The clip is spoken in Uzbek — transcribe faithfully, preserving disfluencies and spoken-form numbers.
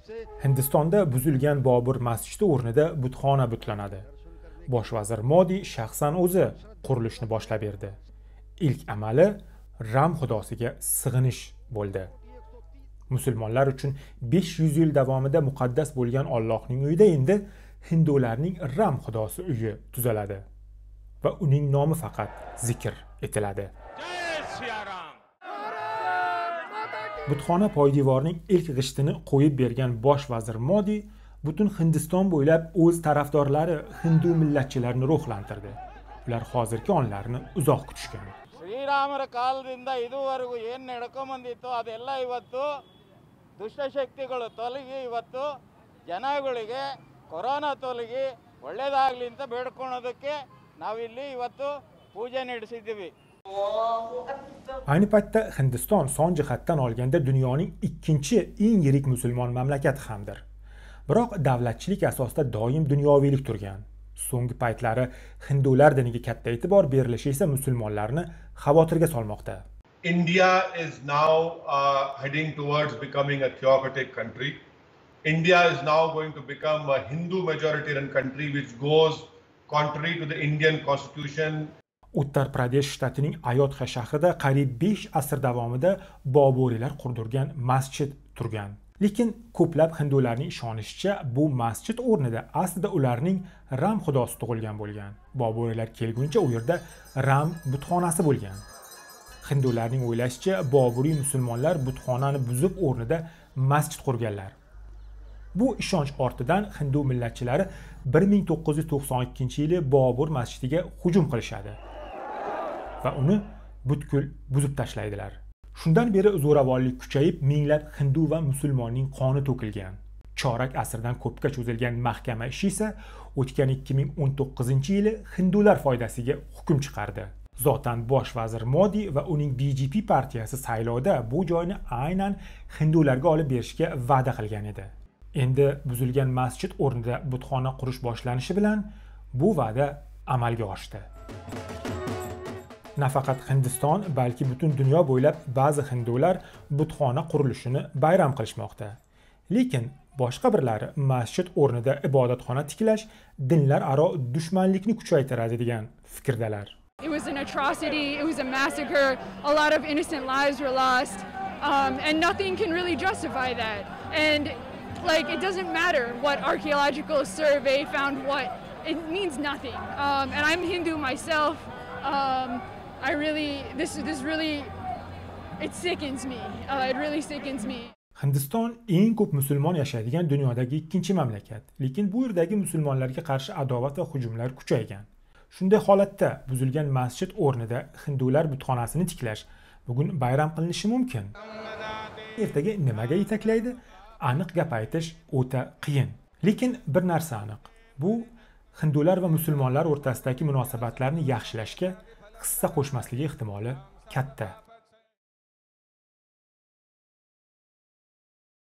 Hindistonda buzilgan Bobur masjidi o'rnida butxona butlanadi. Bosh vazir Modi shaxsan o'zi qurilishni boshlab berdi. Ilk amali Ram xudosiga sig'inish bo'ldi. Musulmonlar uchun besh yuz yil davomida muqaddas bo'lgan Allohning uyida endi hindularning Ram xudosi uyi tuzaladi va uning nomi faqat zikr etiladi. Butxona poydevorining ilk g'ishtini qo'yib bergan bosh vazir Modi butun Hindiston bo'ylab o'z tarafdorlari hindu millatchilarini ruhlantirdi. Ular hozirgi onlarni uzoq kutishgan. ಶ್ರೀರಾಮರ ಕಾಲದಿಂದ ಇದುವರೆಗೂ ಏನು ನಡ್ಕೊಂಡು ಬಂದಿತ್ತು ಅದೆಲ್ಲ ಇವತ್ತು ದುಷ್ಟಶಕ್ತಿಗಳು ತೊಲಗಿ ಇವತ್ತು ಜನಗಳಿಗೆ ಕೊರೋನಾ ತೊಲಗಿ ಒಳ್ಳೆಯದಾಗಲಿ ಅಂತ ಬೇಡ್ಕೊಳ್ಳೋದಕ್ಕೆ ನಾವಿಲ್ಲಿ ಇವತ್ತು ಪೂಜೆ ನಡೆಸಿದ್ದೀವಿ. Ayni paytda Hindiston son jihatdan olganda dunyoning ikkinchi eng yirik musulmon mamlakati hamdir. Biroq davlatchilik asosida doim dunyoviylik turgan. So'nggi paytlari hindular diniga katta e'tibor berilishi esa musulmonlarni xavotirga solmoqda. India is now uh, heading towards becoming a theocratic country. India is now going to become a Hindu majoritarian country which goes contrary to the Indian constitution. Uttar Pradesh shtatining Ayodhya shahrida qariyb besh asr davomida Boburiylar qurdirgan masjid turgan. Lekin ko'plab hindularning ishonishicha bu masjid o'rnida aslida ularning Ram xudosi tug'ilgan bo'lgan. Boburiylar kelguncha u yerda Ram butxonasi bo'lgan. Hindularning o'ylashicha Boburiy musulmonlar butxonani buzib o'rnida masjid qurganlar. Bu ishonch ortidan hindu millatchilari bir ming to'qqiz yuz to'qson ikkinchi yili Bobur masjidiga hujum qilishadi va uni butkul buzib tashlaydilar. Shundan beri zo'ravonlik kuchayib, minglab hindu va musulmonning qoni to'kilgan. Chorak asrdan ko'pga cho'zilgan mahkama ishi esa o'tgan ikki ming o'n to'qqizinchi yili hindular foydasiga hukm chiqardi. Zotan bosh vazir Modi va uning B J P partiyasi saylovda bu joyni aynan hindularga olib berishga va'da qilgan edi. Endi buzilgan masjid o'rnida butxona qurish boshlanishi bilan bu va'da amalga oshdi. Nafaqat Hindiston, balki butun dunyo bo'ylab ba'zi hindular butxona qurilishini bayram qilishmoqda. Lekin boshqa birlari masjid o'rnida ibodatxona tiklash dinlar aro dushmanlikni kuchaytiradi degan fikrdalar. It was an atrocity, it was a massacre, a lot of innocent lives were lost, um, and nothing can really justify that. And like, it doesn't matter what archaeological survey found what, it means nothing. Um, and I'm Hindu myself. Um, I really, this, this really, it sickens me. Uh, it really sickens me. Hindiston eng ko'p musulmon yashaydigan dunyodagi ikkinchi mamlakat. Lekin bu yerdagi musulmonlarga qarshi adovat va hujumlar kuchaygan. Shunday holatda buzilgan masjid o'rnida hindular butxonasini tiklash bugun bayram qilinishi mumkin. Ertaga nimaga yetaklaydi? Aniq gap aytish o'ta qiyin. Lekin bir narsa aniq. Bu hindular va musulmonlar o'rtasidagi munosabatlarni yaxshilashga hissa qo'shmasligi ehtimoli katta.